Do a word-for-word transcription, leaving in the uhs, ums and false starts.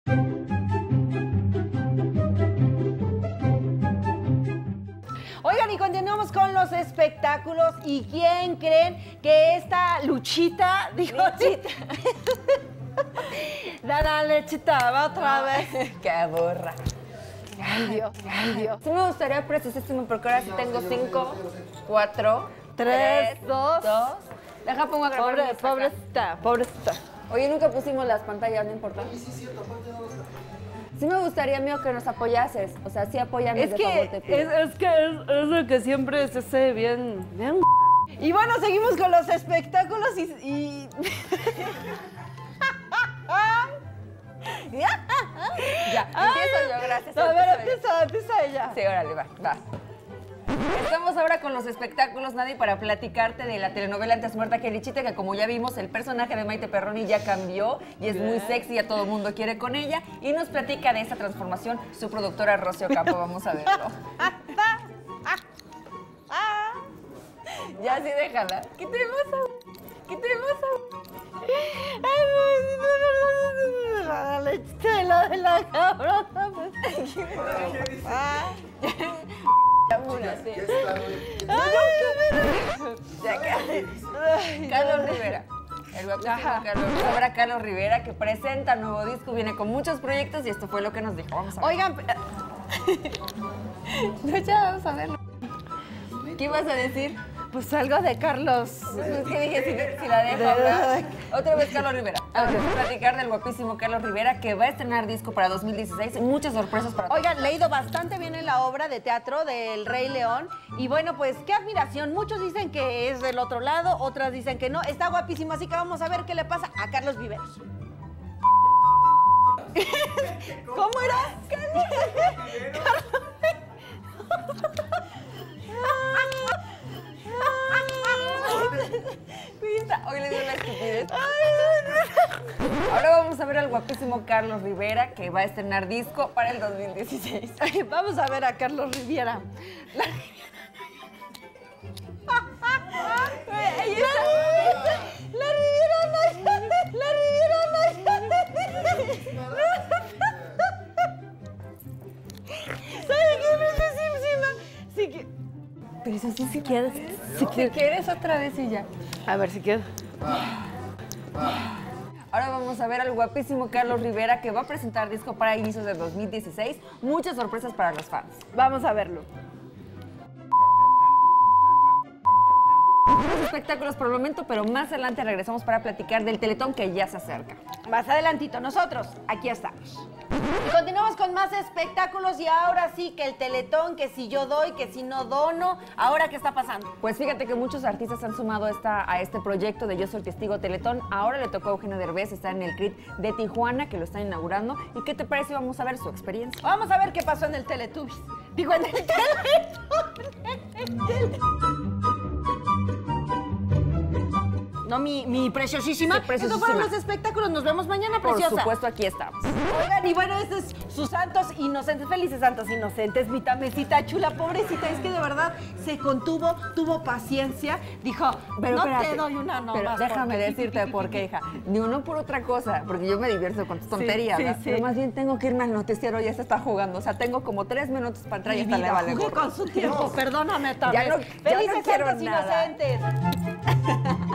Oigan, y continuamos con los espectáculos. ¿Y quién creen que esta Luchita, dijo Luchita? Dada Luchita, va otra vez. ¡Qué burra! Ay, Dios, ay, Dios. Sí me gustaría precisísimo, porque ahora sí tengo cinco, cuatro, Tres, tres, dos. dos. Deja, pongo a grabar. Pobre, pobrecita, pobrecita. Oye, nunca pusimos las pantallas, no importa. Sí, sí, cierto, aparte no las... Sí me gustaría, amigo, que nos apoyases. O sea, sí apóyanos, Es de que, favor, te pido. es, es que es, es lo que siempre se hace bien, bien. Y bueno, seguimos con los espectáculos y... y... Ya, empiezo yo, gracias. A ver, empiezo yo. empieza, empieza ella. Sí, órale, va, va. Estamos ahora con los espectáculos, Nadie, para platicarte de la telenovela Antes muerta que Lichita, que como ya vimos, el personaje de Maite Perroni ya cambió y es muy sexy, ya todo el mundo quiere con ella. Y nos platica de esta transformación su productora Rocío Campo. Vamos a verlo. Ya, sí, déjala. ¿Qué tenemos a... ¿Qué tenemos La Luchita de la, de la cabrona. Carlos Rivera. El guapísimo Carlos Rivera. Ahora Carlos Rivera, que presenta nuevo disco, viene con muchos proyectos y esto fue lo que nos dijo. Vamos a ver. Oigan, No, ya, vamos a verlo. ¿Qué ibas a decir? pues algo de Carlos. Es que dije, si, si la dejo hablar. Otra vez Carlos Rivera. Vamos a platicar del guapísimo Carlos Rivera, que va a estrenar disco para dos mil dieciséis. Muchas sorpresas para todos. Oigan, leído bastante bien en la obra de teatro del Rey León. Y bueno, pues qué admiración. Muchos dicen que es del otro lado, otras dicen que no. Está guapísimo, así que vamos a ver qué le pasa a Carlos Viveros. ¿Cómo era? Carlos. Hoy le dio una estupidez. Ahora vamos a ver al guapísimo Carlos Rivera, que va a estrenar disco para el dos mil dieciséis. Ay, vamos a ver a Carlos Riviera. La Riviera. La Riviera no. La Riviera no. ¿Sabe qué? Preciosísima. Sí que... Pero eso sí, si quieres. Si quieres otra vez y ya. A ver, si quieres. Ahora vamos a ver al guapísimo Carlos Rivera, que va a presentar disco para inicios de dos mil dieciséis. Muchas sorpresas para los fans. Vamos a verlo. Muchos espectáculos por el momento, pero más adelante regresamos para platicar del Teletón que ya se acerca. Más adelantito, nosotros, aquí estamos. Y continuamos con más espectáculos y ahora sí que el Teletón, que si yo doy, que si no dono, ¿ahora qué está pasando? Pues fíjate que muchos artistas han sumado esta, a este proyecto de Yo Soy Testigo Teletón. Ahora le tocó a Eugenio Derbez estar en el C R I T de Tijuana, que lo están inaugurando. ¿Y qué te parece? Vamos a ver su experiencia. Vamos a ver qué pasó en el Teletubbies. Digo, en el Teletón. No, mi, mi preciosísima. Sí, preciosísima. Estos fueron los espectáculos. Nos vemos mañana, preciosa. Por supuesto, aquí estamos. Oigan, y bueno, este es sus santos inocentes. Felices santos inocentes. Mi tamecita chula, pobrecita. Es que de verdad se contuvo, tuvo paciencia. Dijo, Pero no espérate, te doy una no pero más déjame porque- decirte por qué, hija. Ni uno por otra cosa, porque yo me divierto con tus tonterías, sí, ¿verdad? sí. Pero más bien tengo que irme al noticiero, ya se está jugando. O sea, tengo como tres minutos para entrar y Mi hasta le vida, vale jugué gorro. con su tiempo. Perdóname, también. Ya no- ya no Felices quiero santos nada. inocentes.